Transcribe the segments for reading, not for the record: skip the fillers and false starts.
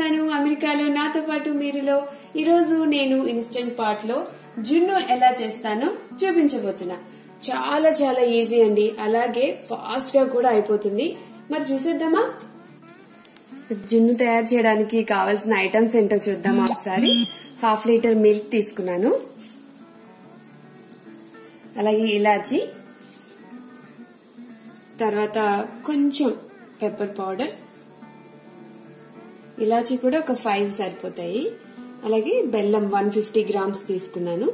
వచ్చేసాను అమెరికాలో నాతో పాటు మీరులో. ఈరోజు నేను ఇన్స్టెంట్ పాట్ లో జున్ను ఎలా చేస్తానో చూపించబోతున్నా. చాలా చాలా ఈజీ అండి, అలాగే ఫాస్ట్ గా కూడా అయిపోతుంది. మరి చూసేద్దామా? జున్ను తయారు చేయడానికి కావాల్సిన ఐటమ్స్ ఏంటో చూద్దామా ఒకసారి. 1/2 లీటర్ మిల్క్ తీసుకున్నాను, అలాగే ఇలాచి, తర్వాత కొంచెం పెప్పర్ పౌడర్, ఇలాచి కూడా ఒక 5 సరిపోతాయి, అలాగే బెల్లం 150 గ్రామ్స్ తీసుకున్నాను.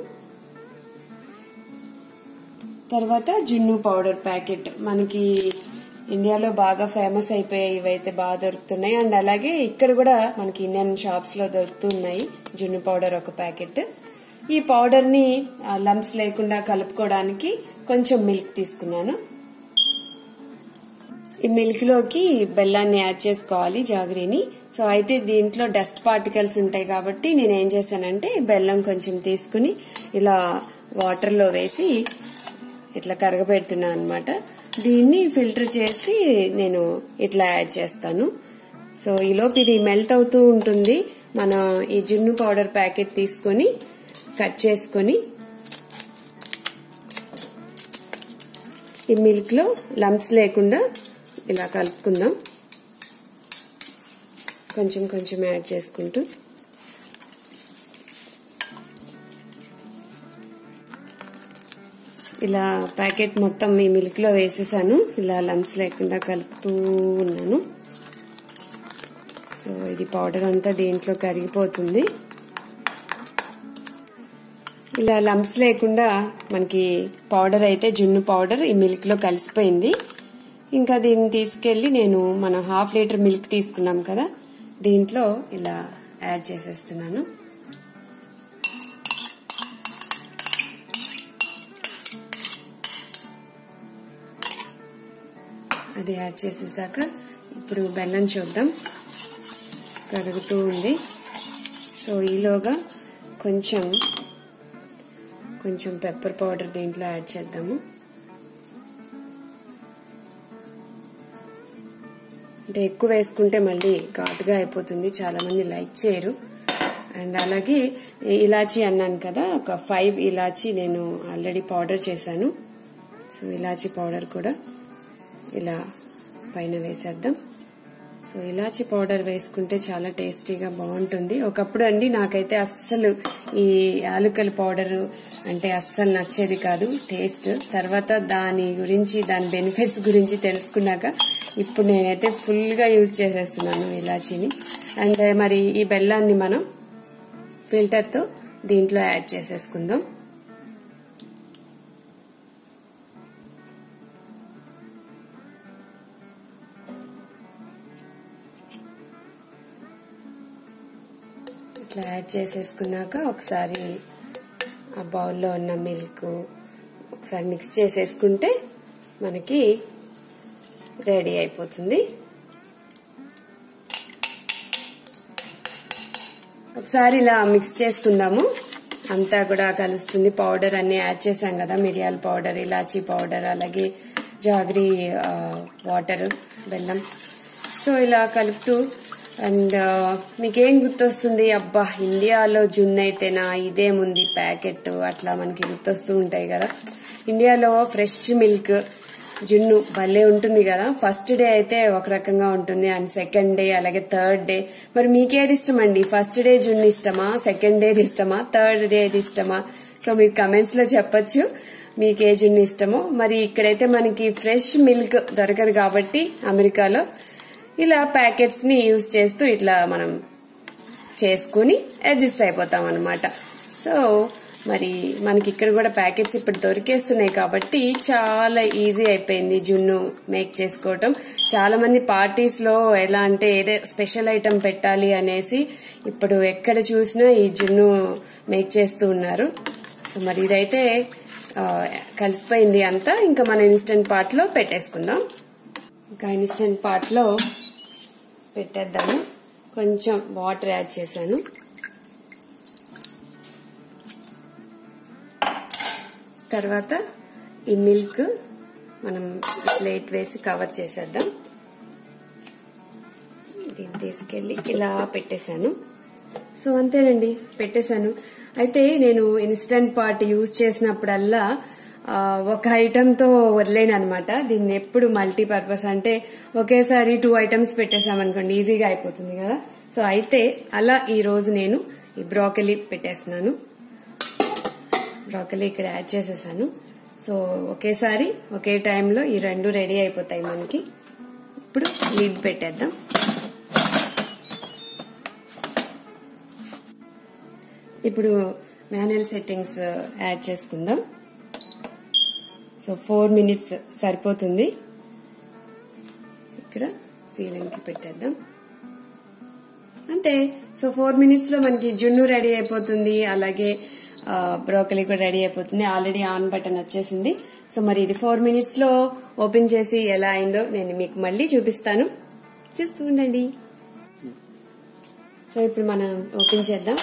తర్వాత జున్ను పౌడర్ ప్యాకెట్, మనకి ఇండియాలో బాగా ఫేమస్ అయిపోయాయి, ఇవైతే బాగా దొరుకుతున్నాయి. అండ్ అలాగే ఇక్కడ కూడా మనకి ఇండియన్ షాప్స్ లో దొరుకుతున్నాయి జున్ను పౌడర్ ఒక ప్యాకెట్. ఈ పౌడర్ ని లంప్స్ లేకుండా కలుపుకోవడానికి కొంచెం మిల్క్ తీసుకున్నాను. ఈ మిల్క్ లోకి బెల్లాన్ని యాడ్ చేసుకోవాలి, జాగరీని. సో అయితే దీంట్లో డస్ట్ పార్టికల్స్ ఉంటాయి కాబట్టి నేను ఏం చేశానంటే బెల్లం కొంచెం తీసుకుని ఇలా వాటర్ లో వేసి ఇట్లా కరగబెడుతున్నా అనమాట. దీన్ని ఫిల్టర్ చేసి నేను ఇట్లా యాడ్ చేస్తాను. సో ఈలోపు ఇది మెల్ట్ అవుతూ ఉంటుంది. మనం ఈ జున్ను పౌడర్ ప్యాకెట్ తీసుకొని కట్ చేసుకొని ఈ మిల్క్ లో లంప్స్ లేకుండా ఇలా కలుపుకుందాం, కొంచెం కొంచెం యాడ్ చేసుకుంటూ. ఇలా ప్యాకెట్ మొత్తం ఈ మిల్క్ లో వేసేసాను, ఇలా లంప్స్ లేకుండా కలుపుతూ ఉన్నాను. సో ఇది పౌడర్ అంతా దీంట్లో కరిగిపోతుంది. ఇలా లంప్స్ లేకుండా మనకి పౌడర్ అయితే జున్ను పౌడర్ ఈ మిల్క్ లో కలిసిపోయింది. ఇంకా దీన్ని తీసుకెళ్లి నేను మనం 1/2 లీటర్ మిల్క్ తీసుకున్నాం కదా, దీంట్లో ఇలా యాడ్ చేసేస్తున్నాను. అది యాడ్ చేసేసాక ఇప్పుడు బెల్లం చూద్దాం, కరుగుతూ ఉంది. సో ఈలోగా కొంచెం పెప్పర్ పౌడర్ దీంట్లో యాడ్ చేద్దాము. అంటే ఎక్కువ వేసుకుంటే మళ్ళీ ఘాటుగా అయిపోతుంది, చాలా మంది లైక్ చేయరు. అండ్ అలాగే ఇలాచీ అన్నాను కదా, ఒక 5 ఇలాచీ నేను ఆల్రెడీ పౌడర్ చేశాను. సో ఇలాచీ పౌడర్ కూడా ఇలా పైన వేసేద్దాం. సో ఇలాచీ పౌడర్ వేసుకుంటే చాలా టేస్టీగా బాగుంటుంది. ఒకప్పుడు అండి నాకైతే అస్సలు ఈ యాలకుల పౌడర్ అంటే అస్సలు నచ్చేది కాదు టేస్ట్. తర్వాత దాని బెనిఫిట్స్ గురించి తెలుసుకున్నాక ఇప్పుడు నేనైతే ఫుల్ గా యూజ్ చేసేస్తున్నాను ఇలాచీని. అండ్ మరి ఈ బెల్లాన్ని మనం ఫిల్టర్ తో దీంట్లో యాడ్ చేసేసుకుందాం. ఇట్లా యాడ్ చేసేసుకున్నాక ఒకసారి ఆ బౌల్లో ఉన్న మిల్క్ ఒకసారి మిక్స్ చేసేసుకుంటే మనకి రెడీ అయిపోతుంది. ఒకసారి ఇలా మిక్స్ చేసుకుందాము, అంతా కూడా కలుస్తుంది. పౌడర్ అన్ని యాడ్ చేసాం కదా, మిరియాల పౌడర్, ఇలాచీ పౌడర్, అలాగే జాగరీ వాటర్, బెల్లం. సో ఇలా కలుపుతూ అండ్ మీకేం గుర్తొస్తుంది? అబ్బా ఇండియాలో జున్ను అయితేనా ఇదేముంది ప్యాకెట్, అట్లా మనకి గుర్తొస్తూ ఉంటాయి కదా. ఇండియాలో ఫ్రెష్ మిల్క్ జున్ను భలే ఉంటుంది కదా. ఫస్ట్ డే అయితే ఒక రకంగా ఉంటుంది, అండ్ సెకండ్ డే, అలాగే థర్డ్ డే. మరి మీకేది ఇష్టం అండి? ఫస్ట్ డే జున్ను ఇష్టమా, సెకండ్ డేది ఇష్టమా, థర్డ్ డేది ఇష్టమా? సో మీరు కమెంట్స్ లో చెప్పొచ్చు మీకే జున్ను ఇష్టమో. మరి ఇక్కడైతే మనకి ఫ్రెష్ మిల్క్ దొరకదు కాబట్టి అమెరికాలో ఇలా ప్యాకెట్స్ ని యూజ్ చేస్తూ ఇట్లా మనం చేసుకుని అడ్జస్ట్ అయిపోతాం అనమాట. సో మరి మనకి ఇక్కడ కూడా ప్యాకెట్స్ ఇప్పుడు దొరికేస్తున్నాయి కాబట్టి చాలా ఈజీ అయిపోయింది జున్ను మేక్ చేసుకోవటం. చాలా మంది పార్టీస్ లో ఎలా అంటే ఏదో స్పెషల్ ఐటమ్ పెట్టాలి అనేసి ఇప్పుడు ఎక్కడ చూసినా ఈ జున్ను మేక్ చేస్తూ ఉన్నారు. సో మరి ఇదైతే కలిసిపోయింది అంతా. ఇంకా మన ఇన్స్టెంట్ పాట్ లో పెట్టేసుకుందాం. ఇంకా ఇన్స్టెంట్ పాట్ లో పెట్టేద్దాము. కొంచెం వాటర్ యాడ్ చేశాను. తర్వాత ఈ మిల్క్ మనం ప్లేట్ వేసి కవర్ చేసేద్దాం. దీన్ని తీసుకెళ్లి ఇలా పెట్టేశాను. సో అంతేనండి, పెట్టేశాను. అయితే నేను ఇన్స్టంట్ పాట్ యూజ్ చేసినప్పుడల్లా ఒక ఐటమ్తో వదిలేను అనమాట. దీన్ని ఎప్పుడు మల్టీపర్పస్ అంటే ఒకేసారి 2 ఐటమ్స్ పెట్టేసామనుకోండి ఈజీగా అయిపోతుంది కదా. సో అయితే అలా ఈ రోజు నేను ఈ బ్రోకలీ పెట్టేస్తున్నాను. బ్రోకలీ ఇక్కడ యాడ్ చేసేసాను. సో ఒకేసారి ఒకే టైంలో ఈ 2 రెడీ అయిపోతాయి మనకి. ఇప్పుడు లిడ్ పెట్టేద్దాం. ఇప్పుడు మాన్యువల్ సెట్టింగ్స్ యాడ్ చేసుకుందాం. సో 4 minutes సరిపోతుంది. ఇక్కడ సీలింగ్ కి పెట్టేద్దాం అంతే. సో 4 minutes లో మనకి జున్ను రెడీ అయిపోతుంది, అలాగే బ్రోకలీ కూడా రెడీ అయిపోతుంది. ఆల్రెడీ ఆన్ బటన్ వచ్చేసింది. సో మరి ఇది 4 minutes లో ఓపెన్ చేసి ఎలా అయిందో నేను మీకు మళ్ళీ చూపిస్తాను, చూస్తూ ఉండండి. సో ఇప్పుడు మనం ఓపెన్ చేద్దాం.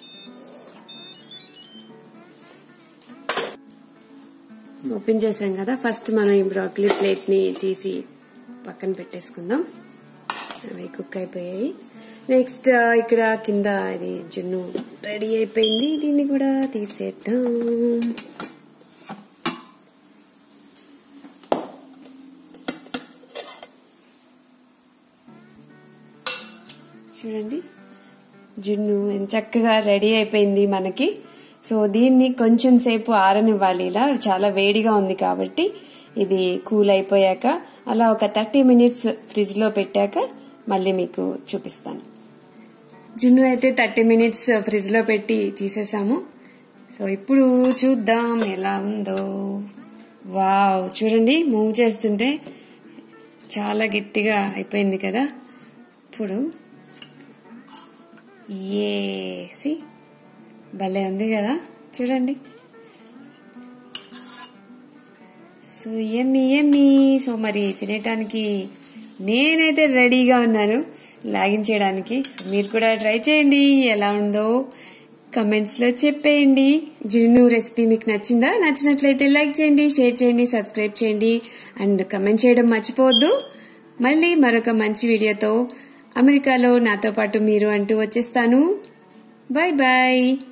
ఓపెన్ చేసాం కదా. ఫస్ట్ మనం ఈ బ్రోకలీ ప్లేట్ ని తీసి పక్కన పెట్టేసుకుందాం. అవి కుక్ అయిపోయాయి. నెక్స్ట్ ఇక్కడ కింద ఇది జున్ను రెడీ అయిపోయింది. దీన్ని కూడా తీసేద్దాం. చూడండి జున్ను చక్కగా రెడీ అయిపోయింది మనకి. సో దీన్ని కొంచెం సేపు ఆరనివ్వాలి. ఇలా చాలా వేడిగా ఉంది కాబట్టి ఇది కూల్ అయిపోయాక అలా ఒక 30 minutes ఫ్రిడ్జ్ లో పెట్టాక మళ్ళీ మీకు చూపిస్తాను. జున్ను అయితే 30 minutes ఫ్రిడ్జ్ లో పెట్టి తీసేసాము. సో ఇప్పుడు చూద్దాం ఎలా ఉందో. వావ్, చూడండి మూవ్ చేస్తుంటే చాలా గట్టిగా అయిపోయింది కదా. ఇప్పుడు ఏసి భలే ఉంది కదా, చూడండి. సో యమ్మీ యమ్మీ. సో మరి తినేటానికి నేనైతే రెడీగా ఉన్నాను లాగించేయడానికి. మీరు కూడా ట్రై చేయండి, ఎలా ఉందో కమెంట్స్ లో చెప్పేయండి. జున్ను రెసిపీ మీకు నచ్చిందా? నచ్చినట్లయితే లైక్ చేయండి, షేర్ చేయండి, సబ్స్క్రైబ్ చేయండి అండ్ కమెంట్ చేయడం మర్చిపోవద్దు. మళ్ళీ మరొక మంచి వీడియోతో అమెరికాలో నాతో పాటు మీరు అంటూ వచ్చేస్తాను. Bye bye.